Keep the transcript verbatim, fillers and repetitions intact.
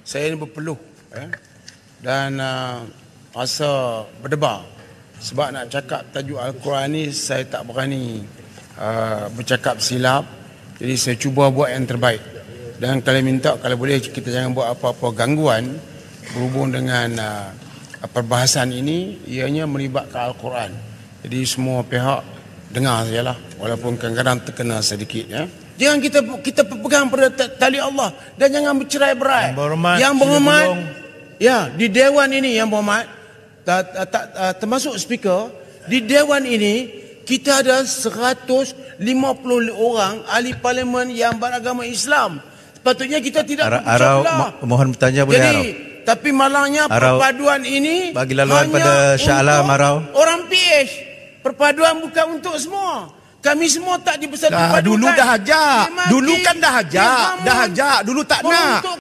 saya ini berpeluh eh? dan uh, rasa berdebar sebab nak cakap tajuk Al-Quran ni saya tak berani uh, bercakap silap, jadi saya cuba buat yang terbaik. Dan kalau minta, kalau boleh kita jangan buat apa-apa gangguan berhubung dengan uh, perbahasan ini, ianya melibatkan Al-Quran. Jadi semua pihak dengar sajalah, walaupun kadang-kadang terkena sedikit ya. Jangan kita kita pegang pada tali Allah dan jangan bercerai-berai. Yang berhormat, yang berhormat ya, di dewan ini yang berhormat, tak, tak, termasuk speaker, di dewan ini kita ada seratus lima puluh orang ahli parlimen yang beragama Islam. Sepatutnya kita tidak berpecah belah. Mohon bertanya boleh Jadi, Arau. Tapi malangnya Arau, perpaduan ini bagi laluan pada Shah Alam, Arau. Orang P H. Perpaduan bukan untuk semua. Kami semua tak dipersatukan. Dulu dah ajak. Dulu kan dah ajak. Dah ajak. Dulu tak nak.